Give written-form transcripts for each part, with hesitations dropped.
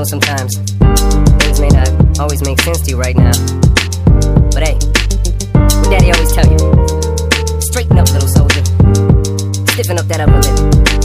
sometimes things may not always make sense to you right now. But hey, what Daddy always tell you: straighten up, little soldier. Stiffen up that upper lip.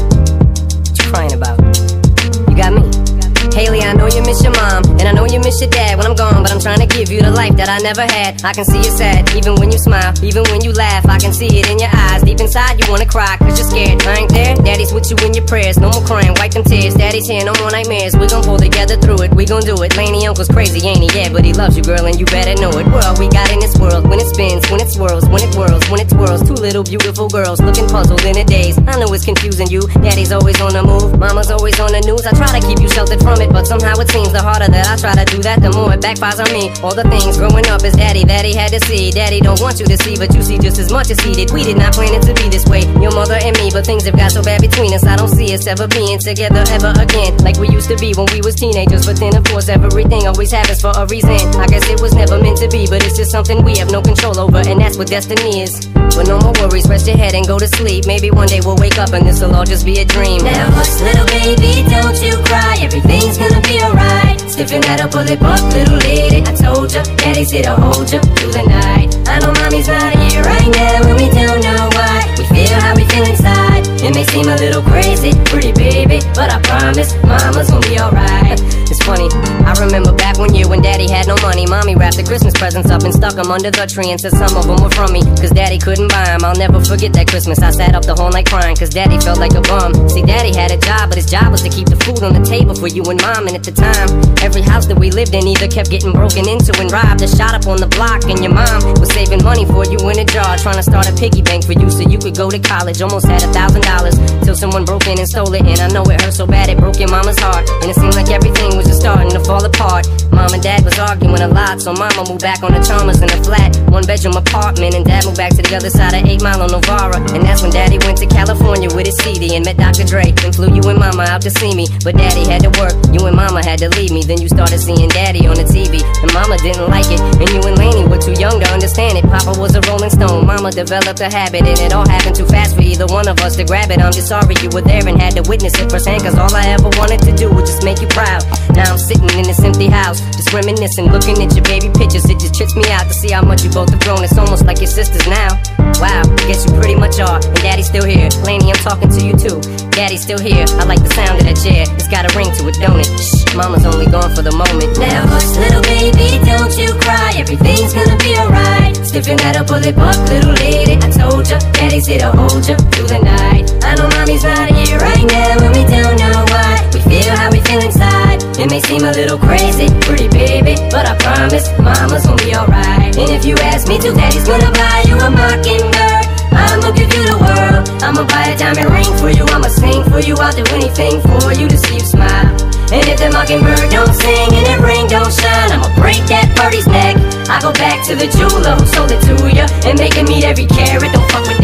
What you crying about? You got me. Hailie, I know you miss your mom, and I know you miss your dad when I'm gone, but I'm trying to give you the life that I never had. I can see you sad, even when you smile, even when you laugh. I can see it in your eyes, deep inside you wanna cry, cause you're scared. I ain't there, Daddy's with you in your prayers. No more crying, wipe them tears. Daddy's here, no more nightmares. We gon' pull together through it, we gon' do it. Lainie, Uncle's crazy, ain't he? Yeah, but he loves you, girl, and you better know it. We're all we got in this world, when it spins, when it swirls, when it whirls, when it twirls. Two little beautiful girls, looking puzzled in a daze. I know it's confusing you, Daddy's always on the move, Mama's always on the news. I try to keep you sheltered from it, but somehow it seems the harder that I try to do that, the more it backfires on me. All the things growing up is Daddy that he had to see. Daddy don't want you to see, but you see just as much as he did. We did not plan it to be this way, your mother and me, but things have got so bad between us. I don't see us ever being together ever again, like we used to be when we was teenagers. But then of course everything always happens for a reason. I guess it was never meant to be, but it's just something we have no control over, and that's what destiny is. But no more worries, rest your head and go to sleep. Maybe one day we'll wake up and this'll all just be a dream. Now hush, little baby, don't you cry, everything's gonna be alright. Stiffen that up, pull it up, little lady. I told ya, Daddy's here to hold ya through the night. I know Mommy's not here right now, and we don't know why. We feel how we feel inside. It may seem a little crazy, pretty baby, but I promise Mama's gonna be alright. It's funny, I remember back one year when Daddy had no money. Mommy wrapped the Christmas presents up and stuck them under the tree and said some of them were from me, cause Daddy couldn't buy them. I'll never forget that Christmas. I sat up the whole night crying, cause Daddy felt like a bum. See, Daddy had a job, but his job was to keep the food on the table for you and Mom. And at the time, every house that we lived in either kept getting broken into and robbed or shot up on the block. And your mom was saving money for you in a jar, trying to start a piggy bank for you so you could go to college. Almost had $1,000 till someone broke in and stole it. And I know it hurt so bad it broke your mama's heart, and it seemed like everything was just starting to fall apart. Mom and Dad was arguing a lot, so Mama moved back on the Chalmers in a flat, one-bedroom apartment, and Dad moved back to the other side of 8 Mile on Novara. And that's when Daddy went to California with his CD and met Dr. Dre, and flew you and Mama out to see me. But Daddy had to work, you and Mama had to leave me. Then you started seeing Daddy on the TV, and Mama didn't like it, and you and Lainie were too young to understand it. Papa was a Rolling Stone, Mama developed a habit, and it all happened too fast for either one of us to grab it. I'm just sorry you were there and had to witness it firsthand, cause all I ever wanted to do was just make you proud. Now I'm sitting in this empty house, just reminiscing, looking at your baby pictures. It just trips me out to see how much you both have grown. It's almost like your sisters now. Wow, I guess you pretty much are, and Daddy's still here. Lainie, I'm talking to you too. Daddy's still here, I like the sound of that chair. It's got a ring to it, don't it? Shh, Mama's only gone for the moment. Now hush, little baby, don't you cry, everything's gonna be alright. Stiffen that up, pull it up, little lady. I told ya, Daddy's here to hold ya through the night. I know Mommy's not here right now, and we don't know why. We feel how we feel inside. It may seem a little crazy, pretty baby, but I promise Mama's gonna be alright. And if you ask me to, Daddy's gonna buy you a Mockingbird. I'ma give you the world, I'ma buy a diamond ring for you, I'ma sing for you, I'll do anything for you to see you smile. And if the Mockingbird don't sing and that ring don't shine, I'ma break that birdie's neck. I go back to the jeweler who sold it to ya and make him eat every carat. Don't fuck with